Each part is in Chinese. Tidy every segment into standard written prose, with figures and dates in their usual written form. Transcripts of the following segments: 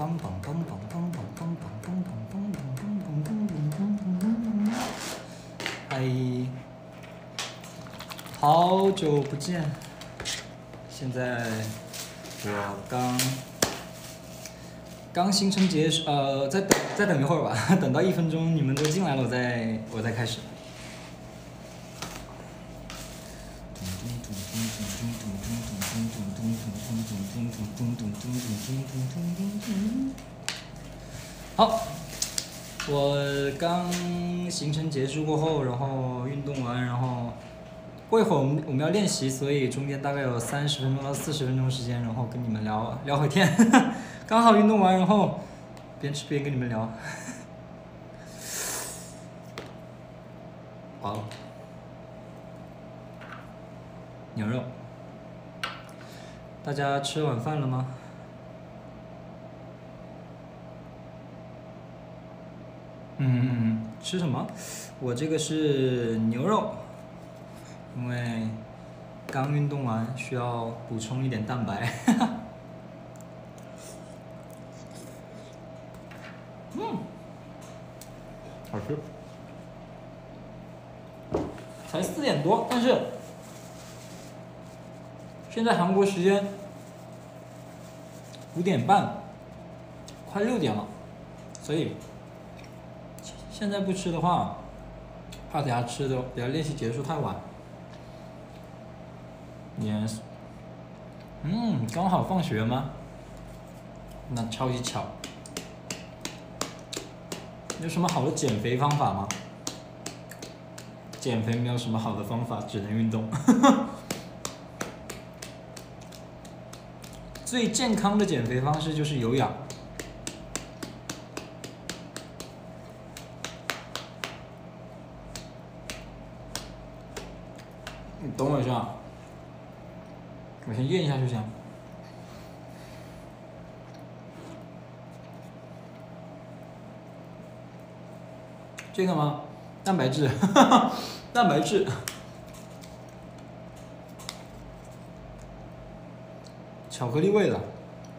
嗨，好久不见。现在我刚行程结束，再等一会儿吧，等到1分钟你们都进来了，我再开始。好，我刚行程结束过后，然后运动完，然后过一会儿我们要练习，所以中间大概有30分钟到40分钟时间，然后跟你们聊会天，刚好运动完，然后边吃边跟你们聊。好，牛肉，大家吃晚饭了吗？吃什么？我这个是牛肉，因为刚运动完，需要补充一点蛋白。好吃。才4点多，但是现在韩国时间5点半，快6点了，所以现在不吃的话，怕等下吃的，等下练习结束太晚。Yes， 刚好放学吗？那超级巧。有什么好的减肥方法吗？减肥没有什么好的方法，只能运动。最健康的减肥方式就是有氧。你等我一下，我先咽一下就行。这个吗？蛋白质，蛋白质。巧克力味的。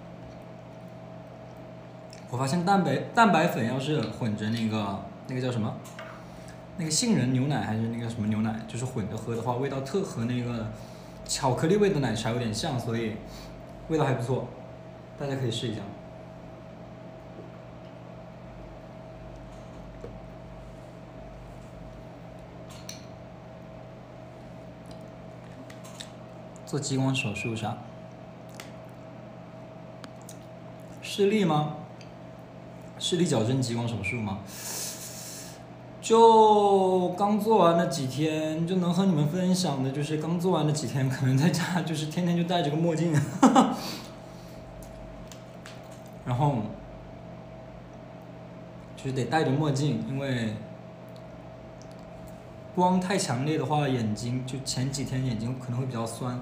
我发现蛋白粉要是混着那个叫什么？那个杏仁牛奶还是那个什么牛奶，就是混着喝的话，味道特和那个巧克力味的奶茶有点像，所以味道还不错，大家可以试一下。做激光手术啥？视力吗？视力矫正激光手术吗？就刚做完那几天，就能和你们分享的，就是刚做完的几天，可能在家就是天天就戴着个墨镜，然后就是得戴着墨镜，因为光太强烈的话，眼睛就前几天眼睛可能会比较酸，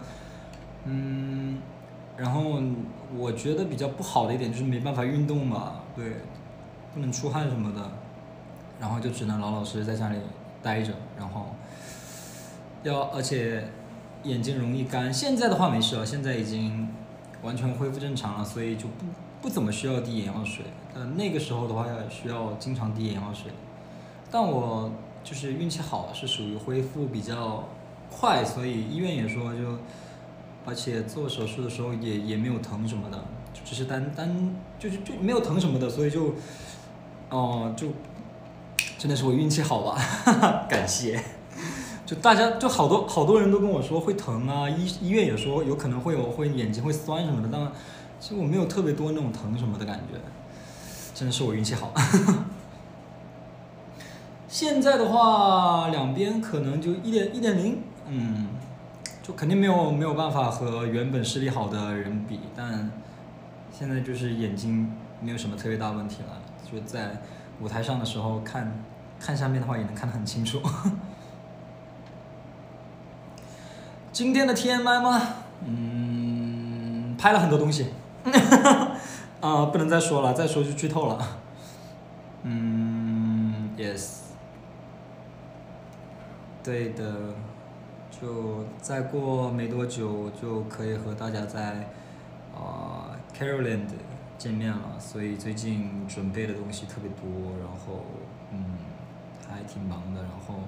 然后我觉得比较不好的一点就是没办法运动嘛，对，不能出汗什么的，然后就只能老老实实在家里待着，然后而且眼睛容易干。现在的话没事了，现在已经完全恢复正常了，所以就不怎么需要滴眼药水。那个时候的话需要经常滴眼药水，但我就是运气好，是属于恢复比较快，所以医院也说而且做手术的时候也没有疼什么的，只是就没有疼什么的，所以就真的是我运气好吧，感谢。就大家就好多人都跟我说会疼啊，医院也说有可能会眼睛会酸什么的，但其实我没有特别多那种疼什么的感觉，真的是我运气好。现在的话，两边可能就1.0，就肯定没有办法和原本视力好的人比，但现在就是眼睛没有什么特别大问题了，就在舞台上的时候看下面的话也能看得很清楚。今天的 TMI 吗？拍了很多东西，不能再说了，再说就剧透了。yes， 对的，就再过没多久就可以和大家在Caroland 见面了，所以最近准备的东西特别多，然后还挺忙的，然后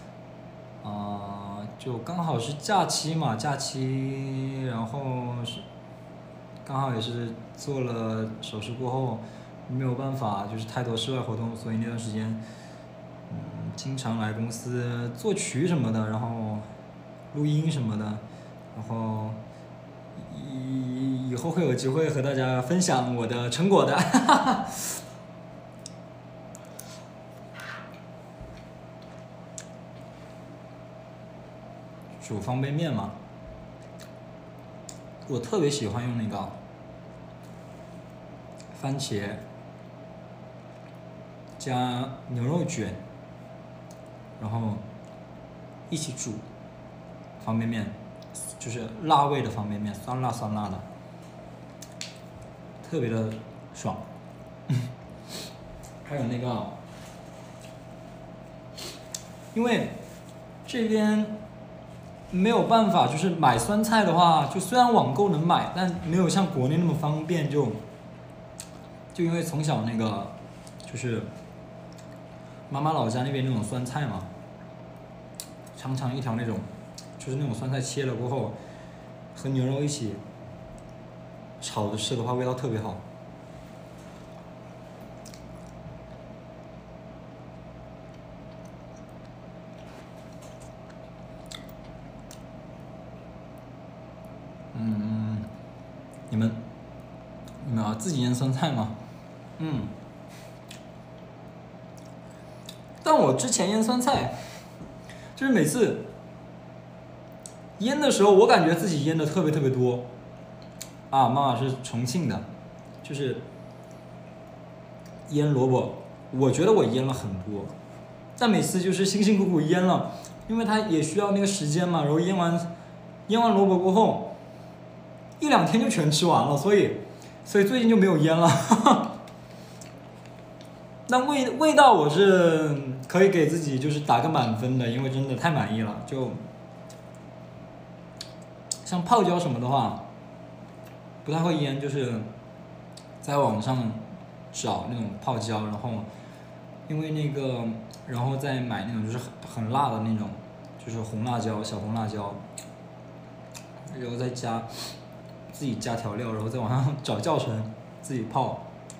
就刚好是假期嘛，然后刚好也是做了手术过后，没有办法就是太多室外活动，所以那段时间经常来公司作曲什么的，然后录音什么的，然后以后会有机会和大家分享我的成果的。煮方便面嘛，我特别喜欢用那个番茄加牛肉卷，然后一起煮方便面，就是辣味的方便面，酸辣的，特别的爽。还有那个，因为这边没有办法，就是买酸菜的话，就虽然网购能买，但没有像国内那么方便。就因为从小那个就是妈妈老家那边那种酸菜嘛，长长一条那种，就是那种酸菜切了过后，和牛肉一起炒着吃的话，味道特别好。你们自己腌酸菜吗？但我之前腌酸菜，就是每次腌的时候，我感觉自己腌的特别多。妈妈是重庆的，就是腌萝卜，我觉得我腌了很多，但每次就是辛辛苦苦腌了，因为它也需要那个时间嘛，然后腌完萝卜过后，1-2天就全吃完了，所以最近就没有腌了。但味道我是可以给自己就是打个满分的，因为真的太满意了。就像泡椒什么的话，不太会腌，就是在网上找那种泡椒，然后因为那个，然后再买那种就是很辣的那种，就是红辣椒、小红辣椒，然后再自己加调料，然后在网上找教程自己泡。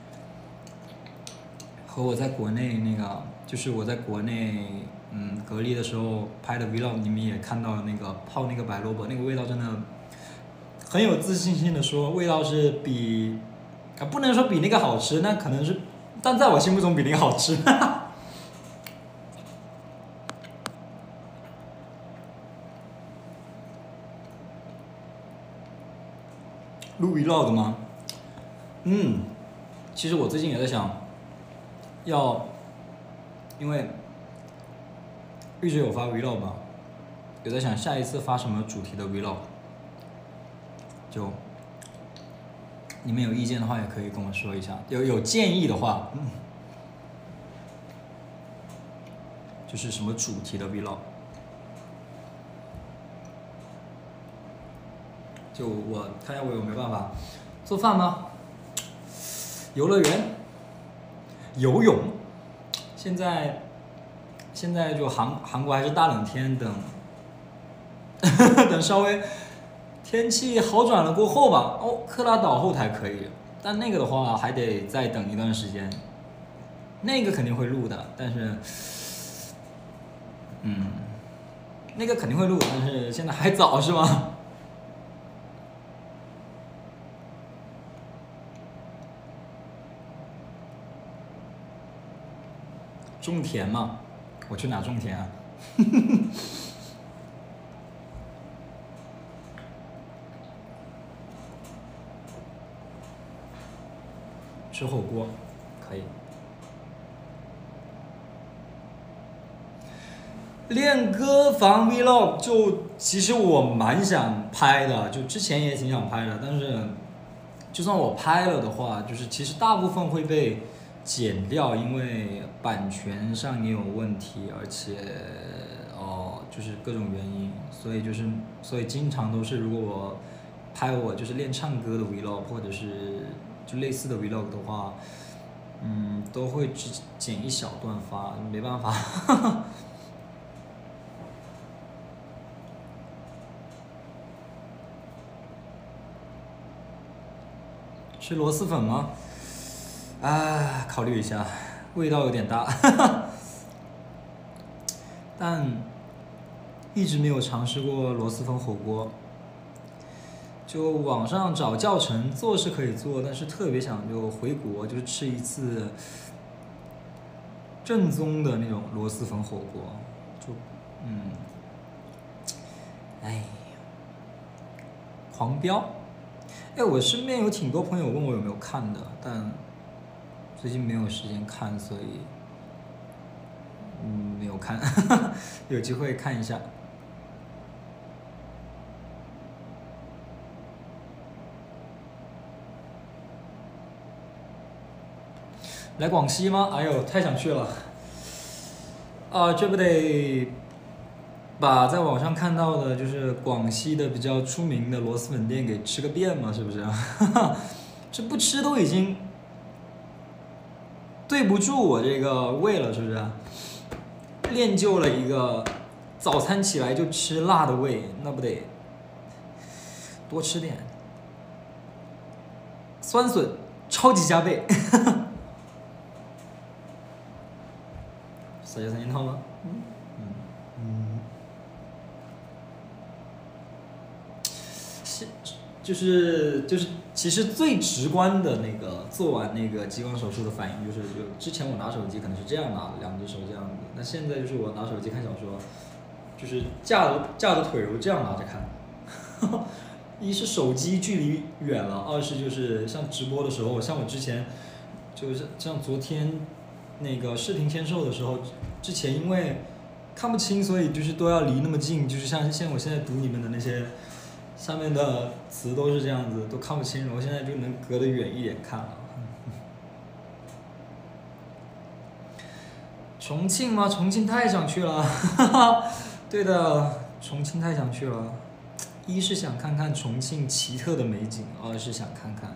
和我在国内那个，就是我在国内隔离的时候拍的 vlog，你们也看到了那个泡那个白萝卜，那个味道真的很有自信心的说，味道是比不能说比那个好吃，那可能是，但在我心目中比那个好吃。录 vlog 吗？其实我最近也在想，因为一直有发 vlog 嘛，有在想下一次发什么主题的 vlog， 就你们有意见的话也可以跟我说一下，有建议的话，就是什么主题的 vlog， 就我看下我有没有办法做饭吗？游乐园、游泳，现在就韩国还是大冷天，等稍微天气好转了过后吧。克拉岛后台可以，但那个的话还得再等一段时间。那个肯定会录的，但是，那个肯定会录，但是现在还早是吗？种田嘛，我去哪种田啊？吃火锅，可以。练歌房 vlog 就其实我蛮想拍的，就之前也挺想拍的，但是就算我拍了的话，就是其实大部分会被剪掉，因为版权上也有问题，而且就是各种原因，所以经常都是如果我拍我就是练唱歌的 vlog， 或者是就类似的 vlog 的话，都会只剪一小段发，没办法。吃螺蛳粉吗？啊，考虑一下，味道有点大，但一直没有尝试过螺蛳粉火锅。就网上找教程做是可以做，但是特别想就回国，就是吃一次正宗的那种螺蛳粉火锅。就哎，狂飙。哎，我身边有挺多朋友问我有没有看的，但最近没有时间看，所以没有看，有机会看一下。来广西吗？哎呦，太想去了！这不得把在网上看到的，就是广西的比较出名的螺蛳粉店给吃个遍嘛，是不是？这不吃都已经对不住我这个胃了，是不是？练就了一个早餐起来就吃辣的胃，那不得多吃点酸笋，超级加倍。小学三件套吗？就是，其实最直观的那个做完那个激光手术的反应，就之前我拿手机可能是这样拿的，两只手这样子，那现在就是我拿手机看小说，就是架着腿我这样拿着看。一是手机距离远了，二是就是像直播的时候，像我之前就是像昨天那个视频签售的时候，之前因为看不清，所以就是都要离那么近，就是像我现在读你们的那些上面的词都是这样子，都看不清，我现在就能隔得远一点看了。重庆吗？重庆太想去了，对的，重庆太想去了。一是想看看重庆奇特的美景，二是想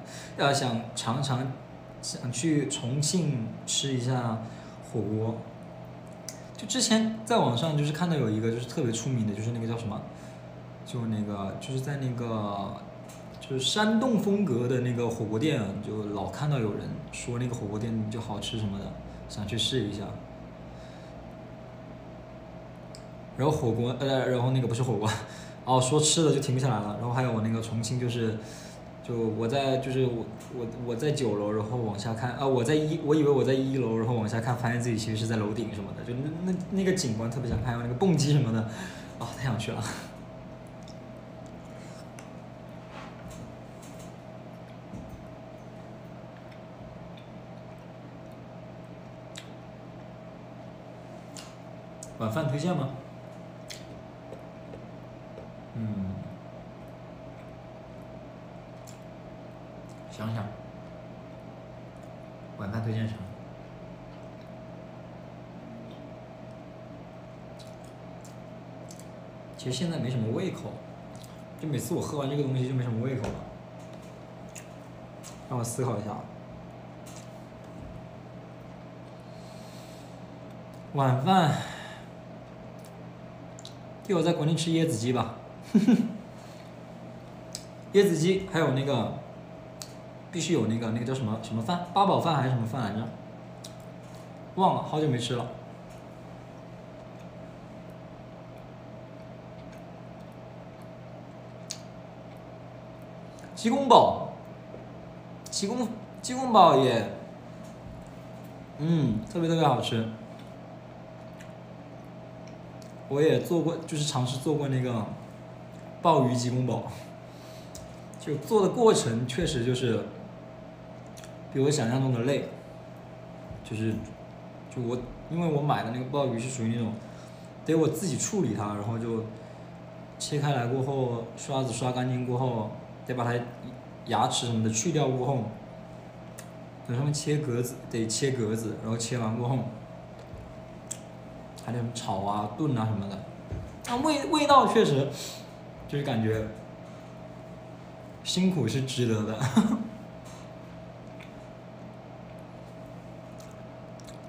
想去重庆吃一下火锅。就之前在网上就是看到有一个就是特别出名的，就是那个叫什么，就是在那个就是山洞风格的那个火锅店，就老看到有人说那个火锅店就好吃什么的，想去试一下。然后然后那个不是火锅，说吃的就停不下来了。然后还有我那个重庆我在9楼，然后往下看我以为我在1楼，然后往下看，发现自己其实是在楼顶什么的，就那个景观特别想看，还有那个蹦极什么的，太想去了。晚饭推荐吗？想想，晚饭推荐啥？其实现在没什么胃口，就每次我喝完这个东西就没什么胃口了。让我思考一下。晚饭，就我在国内吃椰子鸡吧。椰子鸡还有那个必须有那个叫什么饭，八宝饭还是什么饭来着？忘了，好久没吃了。鸡公煲，鸡公煲也，特别好吃。我也做过，就是尝试做过那个鲍鱼鸡公煲，就做的过程确实就是比我想象中的累，因为我买的那个鲍鱼是属于那种得我自己处理它，然后就切开来过后，刷子刷干净过后，得把它牙齿什么的去掉过后，等上面切格子，然后切完过后，还得什么炒啊、炖啊什么的，味道确实就是感觉辛苦是值得的。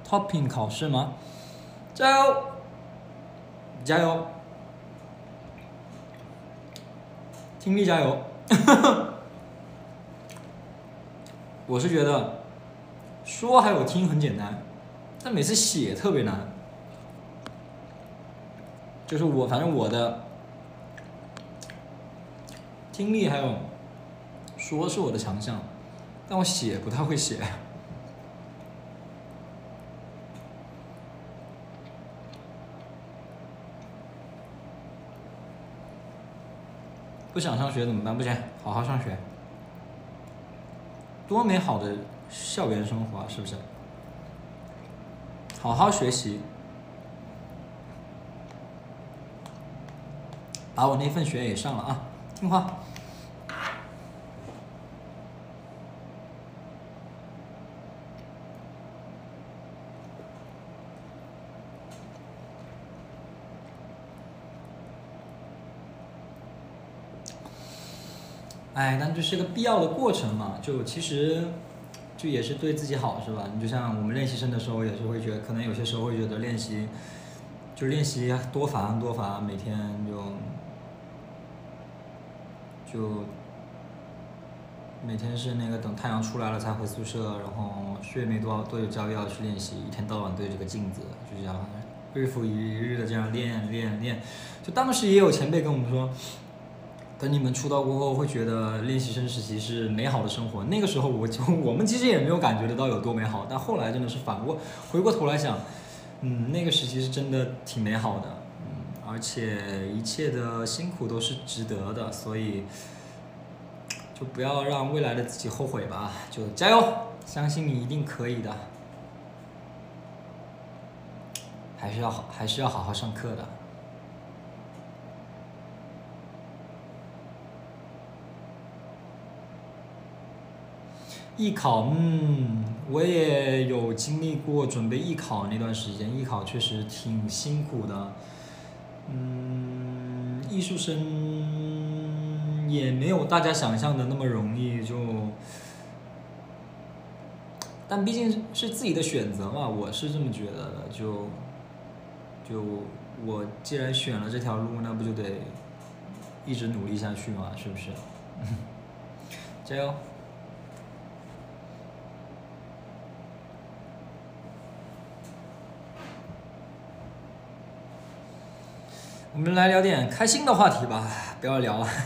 topping 考试吗？加油，加油，听力加油。我是觉得说还有听很简单，但每次写特别难。就是反正我的听力还有说是我的强项，但我写不太会写。不想上学怎么办？不行，好好上学。多美好的校园生活啊，是不是？好好学习，把我那份学也上了啊，听话。哎，但这是个必要的过程嘛，就其实就也是对自己好，是吧？你就像我们练习生的时候，也是会觉得，可能有些时候会觉得练习多烦多烦，每天就每天是那个等太阳出来了才回宿舍，然后睡没多久觉又要去练习，一天到晚对着这个镜子，就这样日复一日的这样练。就当时也有前辈跟我们说，等你们出道过后，会觉得练习生时期是美好的生活。那个时候我们其实也没有感觉得到有多美好，但后来真的是回过头来想，那个时期是真的挺美好的，而且一切的辛苦都是值得的，所以就不要让未来的自己后悔吧，就加油，相信你一定可以的，还是要好好上课的。艺考，我也有经历过准备艺考那段时间，艺考确实挺辛苦的，艺术生也没有大家想象的那么容易，但毕竟是自己的选择嘛，我是这么觉得的，就我既然选了这条路，那不就得一直努力下去嘛，是不是？加油！我们来聊点开心的话题吧，不要聊了。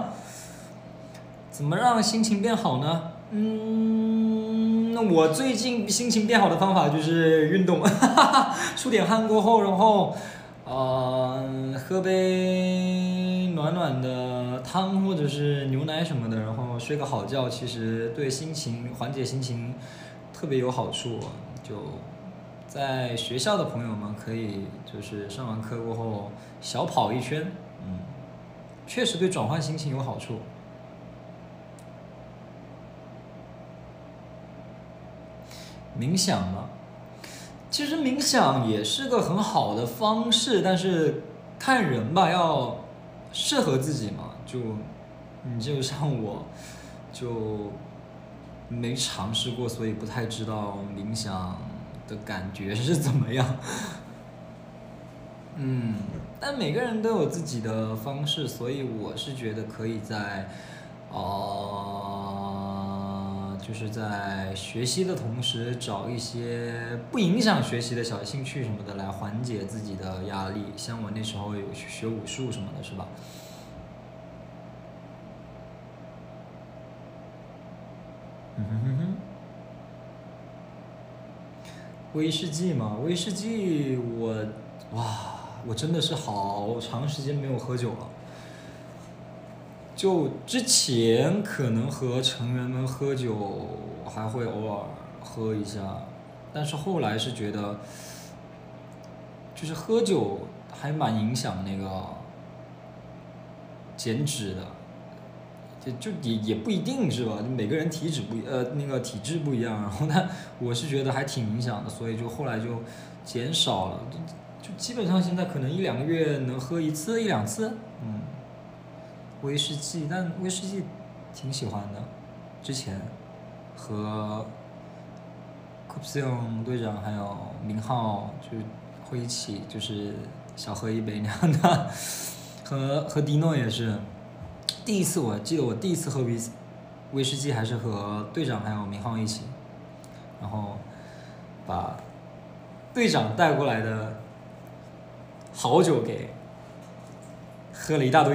怎么让心情变好呢？那我最近心情变好的方法就是运动，出点汗过后，然后，喝杯暖暖的汤或者是牛奶什么的，然后睡个好觉，其实对缓解心情特别有好处。就在学校的朋友们可以就是上完课过后小跑一圈，确实对转换心情有好处。冥想嘛，其实冥想也是个很好的方式，但是看人吧，要适合自己嘛。你就像我，就没尝试过，所以不太知道冥想的感觉是怎么样。但每个人都有自己的方式，所以我是觉得可以就是在学习的同时找一些不影响学习的小兴趣什么的来缓解自己的压力。像我那时候有去学武术什么的，是吧？威士忌嘛，威士忌我真的是好长时间没有喝酒了。就之前可能和成员们喝酒还会偶尔喝一下，但是后来是觉得，就是喝酒还蛮影响那个减脂的，也不一定是吧？每个人那个体质不一样，然后呢，我是觉得还挺影响的，所以就后来就减少了，就基本上现在可能1-2个月能喝1-2次，威士忌，但威士忌挺喜欢的，之前和 Kupsion 队长还有明浩就会一起就是小喝一杯那样的，和迪诺也是，第一次我记得我第一次喝威士忌还是和队长还有明浩一起，然后把队长带过来的好酒给喝了一大堆。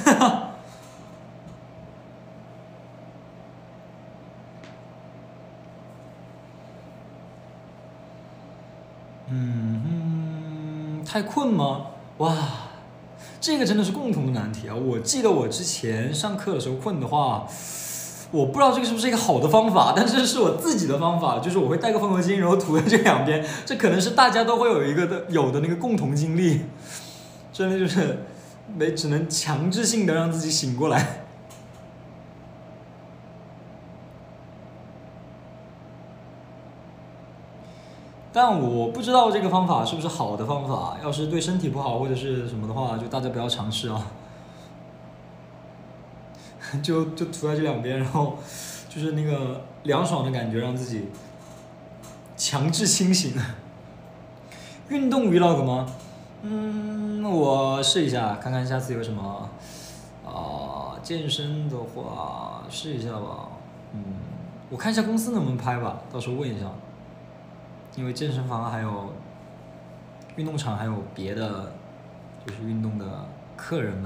太困吗？哇，这个真的是共同的难题啊！我记得我之前上课的时候困的话，我不知道这个是不是一个好的方法，但是是我自己的方法，就是我会带个风油精，然后涂在这两边，这可能是大家都会有的那个共同经历，真的就是只能强制性的让自己醒过来。但我不知道这个方法是不是好的方法，要是对身体不好或者是什么的话，就大家不要尝试啊。就涂在这两边，然后就是那个凉爽的感觉，让自己强制清醒。运动 vlog 吗？我试一下，看看下次有什么健身的话试一下吧。我看一下公司能不能拍吧，到时候问一下。因为健身房还有运动场还有别的就是运动的客人们。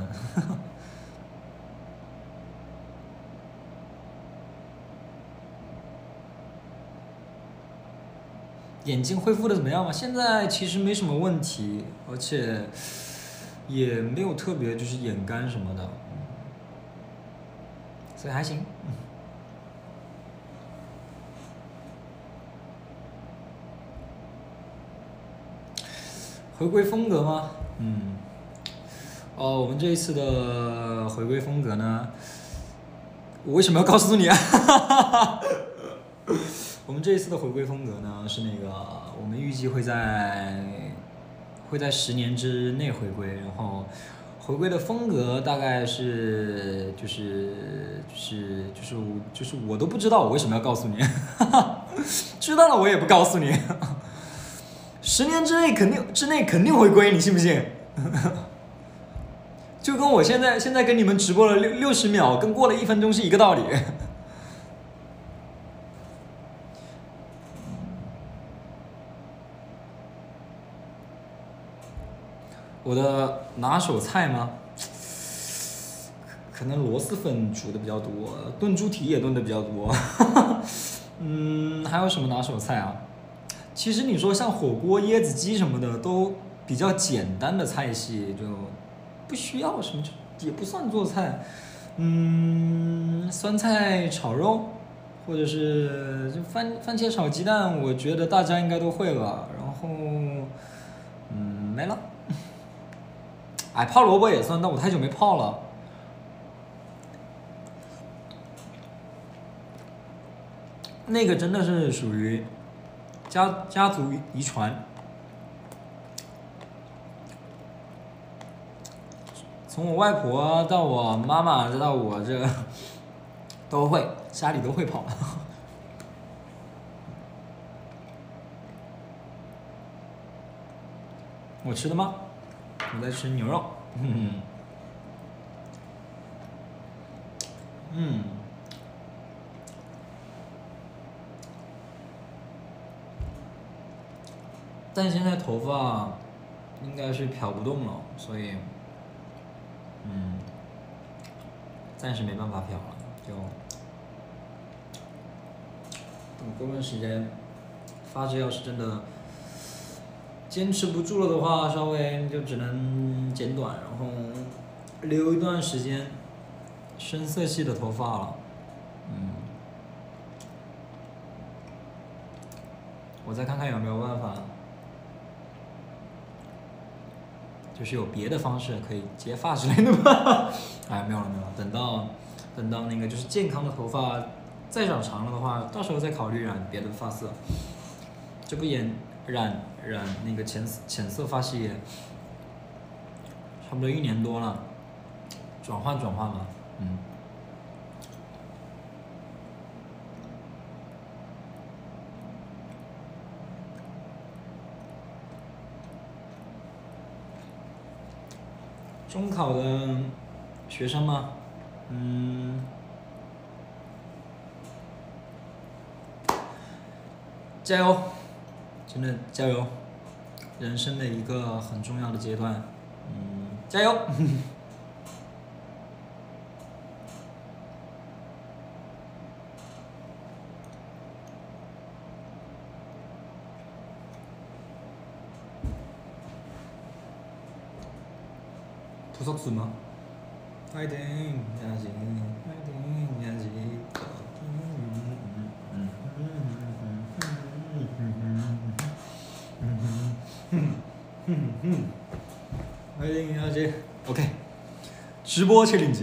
眼睛恢复的怎么样嘛？现在其实没什么问题，而且也没有特别就是眼干什么的，所以还行。回归风格吗？我们这一次的回归风格呢，我为什么要告诉你啊？我们这一次的回归风格呢是那个，我们预计会在10年之内回归，然后回归的风格大概是就是我都不知道我为什么要告诉你，知道了我也不告诉你。10年之内肯定回归，你信不信？就跟我现在跟你们直播了60秒，跟过了1分钟是一个道理。我的拿手菜吗？可能螺蛳粉煮的比较多，炖猪蹄也炖的比较多。还有什么拿手菜啊？其实你说像火锅、椰子鸡什么的都比较简单的菜系，就不需要什么，也不算做菜。酸菜炒肉，或者是就番茄炒鸡蛋，我觉得大家应该都会吧。然后，没了。泡萝卜也算，但我太久没泡了。那个真的是属于家族遗传，从我外婆到我妈妈再到我这都会，家里都会泡。我吃的吗？我在吃牛肉。但现在头发应该是漂不动了，所以暂时没办法漂了，就等过段时间，发质要是真的坚持不住了的话，稍微就只能剪短，然后留一段时间深色系的头发了。我再看看有没有办法，就是有别的方式可以接发之类的吧。没有了，等到那个就是健康的头发再长长了的话，到时候再考虑染别的发色。这不也染那个浅色发系也差不多1年多了，转换嘛。 中考的学生吗？加油，真的加油！人生的一个很重要的阶段，加油！吐槽字吗？快点，压紧，快点，压紧。快点，压紧。OK， 直播challenge。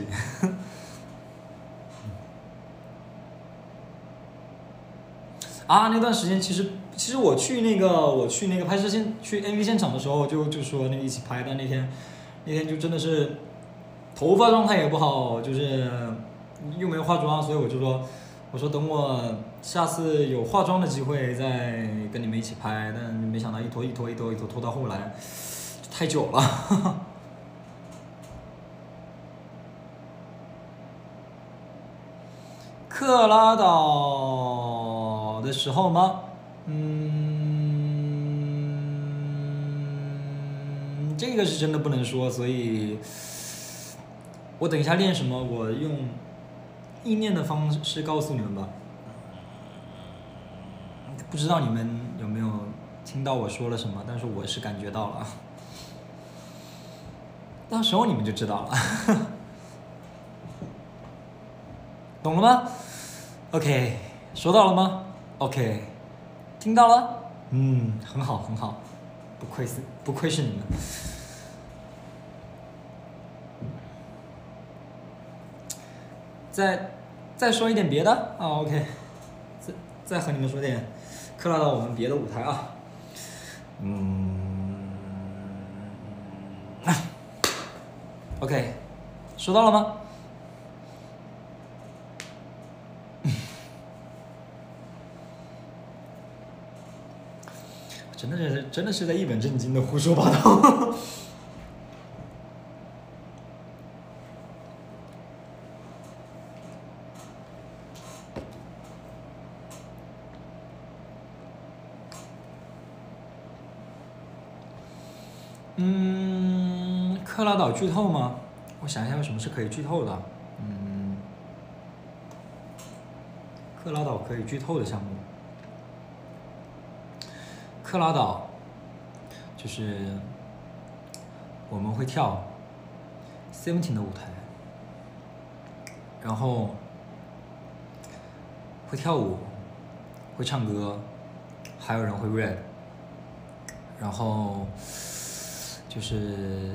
啊，那段时间其实我去那个拍摄去 MV 现场的时候就说那个一起拍，但那天就真的是头发状态也不好，就是又没有化妆，所以我说等我下次有化妆的机会再跟你们一起拍，但没想到一拖到后来太久了。克拉岛的时候吗？这个是真的不能说，所以我等一下练什么，我用意念的方式告诉你们吧。不知道你们有没有听到我说了什么，但是我是感觉到了，到时候你们就知道了。懂了吗 ？OK， 收到了吗 ？OK， 听到了？很好很好，不愧是你们。再说一点别的啊 ，OK， 再和你们说点克拉岛我们别的舞台啊。OK， 收到了吗？真的是在一本正经的胡说八道。克拉岛剧透吗？我想一下有什么是可以剧透的。克拉岛可以剧透的项目。克拉岛就是我们会跳 Seventeen 的舞台，然后会跳舞，会唱歌，还有人会 rap， 然后就是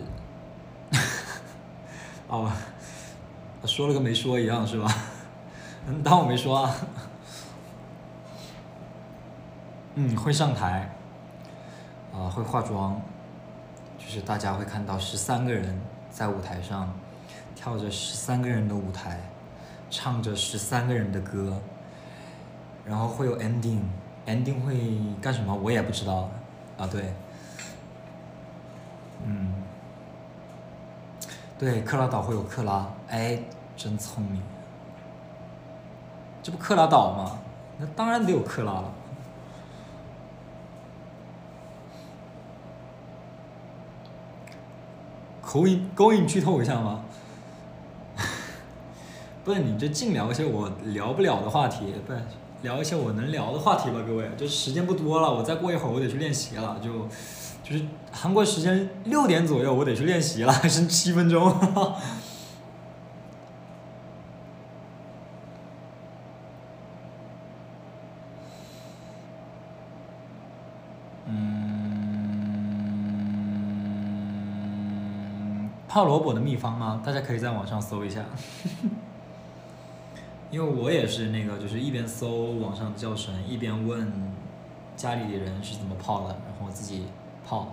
哦，说了跟没说一样是吧？当我没说啊。会上台，会化妆，就是大家会看到13个人在舞台上跳着13个人的舞台，唱着13个人的歌，然后会有 ending 会干什么我也不知道啊，对，对，克拉岛会有克拉，哎，真聪明，这不克拉岛吗？那当然得有克拉了。勾引剧透一下吗？不是，你就尽聊一些我聊不了的话题，不是聊一些我能聊的话题吧，各位。就是时间不多了，我再过一会儿我得去练习了，就是韩国时间6点左右我得去练习了，还剩7分钟。泡萝卜的秘方吗？大家可以在网上搜一下。因为我也是那个，就是一边搜网上的教程，一边问家里人是怎么泡的，然后自己泡。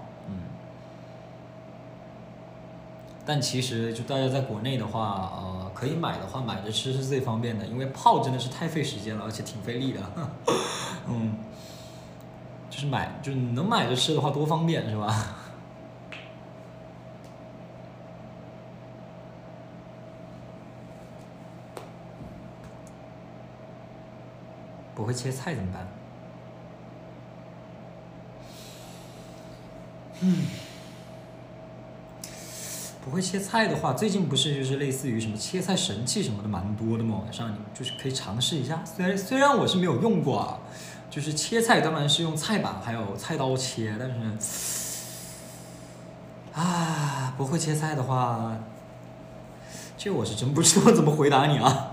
但其实就大家在国内的话，可以买的话，买着吃是最方便的，因为泡真的是太费时间了，而且挺费力的。就是能买着吃的话多方便是吧？ 不会切菜怎么办？不会切菜的话，最近不是就是类似于什么切菜神器什么的蛮多的嘛，网上你就是可以尝试一下。虽然我是没有用过啊，就是切菜当然是用菜板还有菜刀切，但是不会切菜的话，这我是真不知道怎么回答你啊。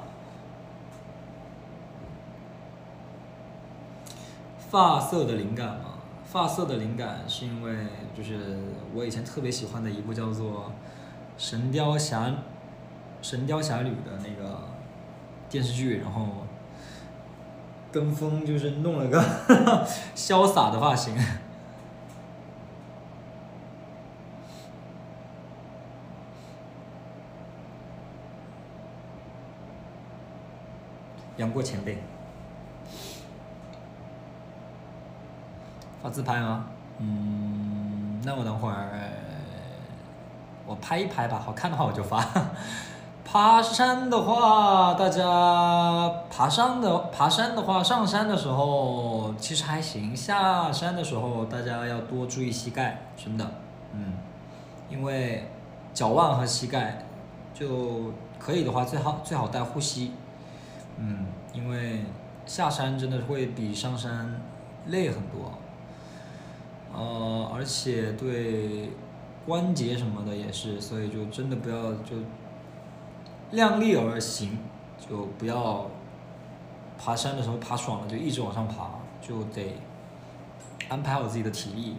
发色的灵感嘛，发色的灵感是因为就是我以前特别喜欢的一部叫做神雕侠侣》的那个电视剧，然后跟风就是弄了个潇洒的发型。杨过前辈。发自拍吗？那我等会儿我拍一拍吧，好看的话我就发。爬山的话，大家爬山的话，上山的时候其实还行，下山的时候大家要多注意膝盖，真的，因为脚腕和膝盖就可以的话，最好带护膝，因为下山真的会比上山累很多。而且对关节什么的也是，所以就真的不要就量力而行，就不要爬山的时候爬爽了就一直往上爬，就得安排好自己的体力。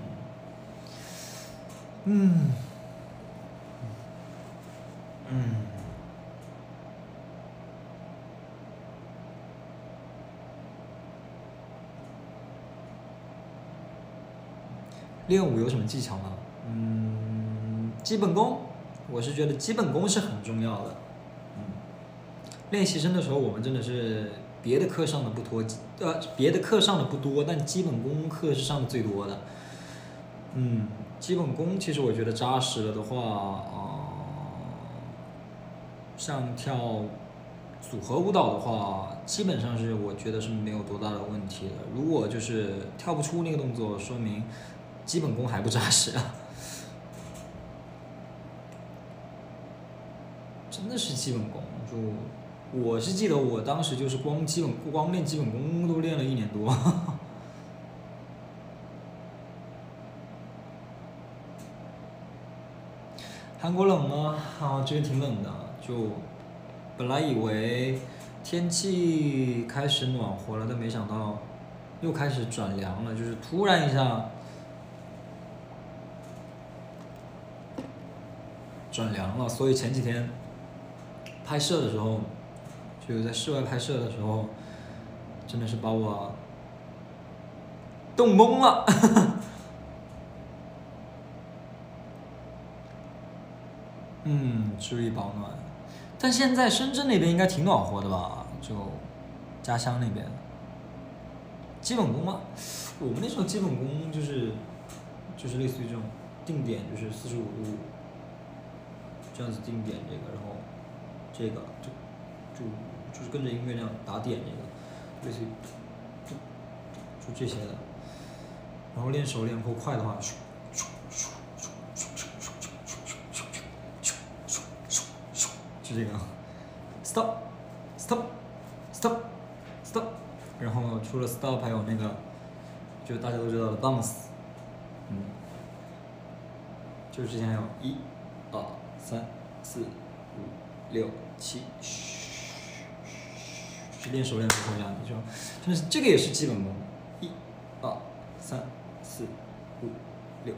练武有什么技巧吗？基本功，我是觉得基本功是很重要的。练习生的时候，我们真的是别的课上的不多，但基本功课是上的最多的。基本功其实我觉得扎实了的话，像跳组合舞蹈的话，基本上是我觉得是没有多大的问题的。如果就是跳不出那个动作，说明基本功还不扎实啊。真的是基本功，我是记得我当时就是光练基本功都练了1年多。韩国冷吗？这边挺冷的，就本来以为天气开始暖和了，但没想到又开始转凉了，就是突然一下转凉了，所以前几天拍摄的时候，就在室外拍摄的时候，真的是把我冻懵了。注意保暖。但现在深圳那边应该挺暖和的吧？就家乡那边。基本功嘛，我们那时候基本功就是类似于这种定点，就是45度这样子定点这个，然后这个就是跟着音乐这样打点这个，类似于就这些的。然后练手练或快的话，就这个 ，stop stop stop stop， 然后除了 stop 还有那个，就大家都知道的 bounce，就是之前有1、2、3、4、5、6、7，是练手练不这样的，就是这个也是基本功，1、2、3、4、5、6。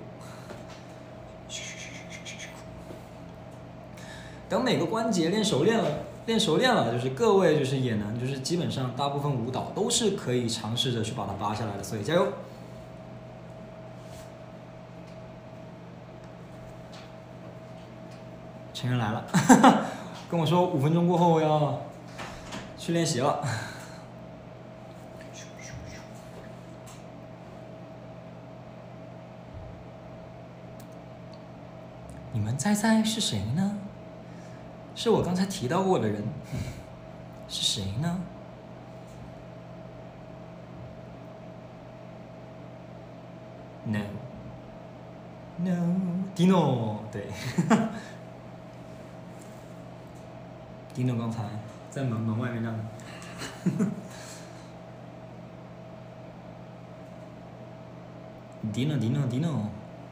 等每个关节练熟练了，就是各位就是也能就是基本上大部分舞蹈都是可以尝试着去把它扒下来的，所以加油！成员来了，跟我说5分钟过后要去练习了。你们猜是谁呢？是我刚才提到过的人，是谁呢？ No，Dino， 对，Dino 刚才在门外面站着。Dino，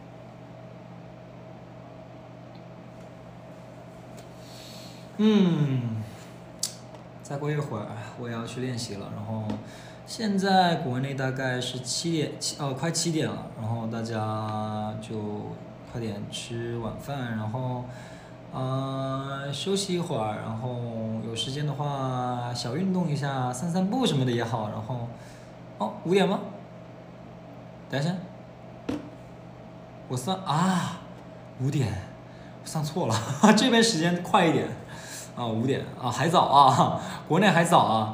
再过一会儿我也要去练习了，然后现在国内大概是快7点了，然后大家就快点吃晚饭，然后休息一会儿，然后有时间的话小运动一下，散散步什么的也好，然后5点吗？等一下，我5点，我算错了，这边时间快一点5点还早啊，国内还早啊，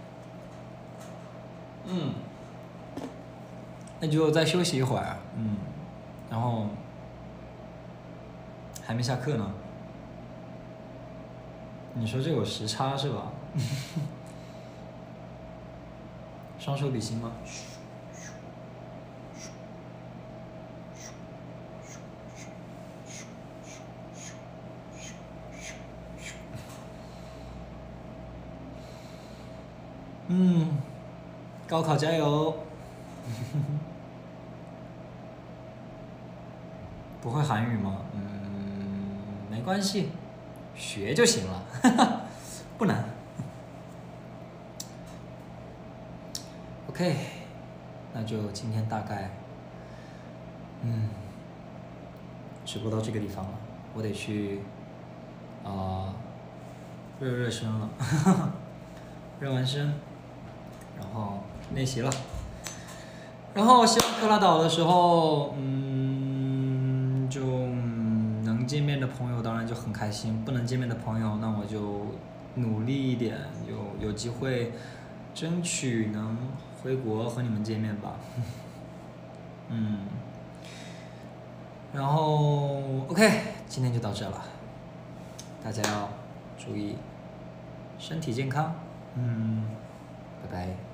那就再休息一会儿，然后还没下课呢，你说这有时差是吧？双手比心吗？高考加油！不会韩语吗？没关系，学就行了，不难。OK， 那就今天大概，直播到这个地方了，我得去热身了，热完身，然后练习了，然后希望克拉岛的时候，就能见面的朋友当然就很开心，不能见面的朋友，那我就努力一点，有机会争取能回国和你们见面吧。然后 OK， 今天就到这了，大家要注意身体健康，拜拜。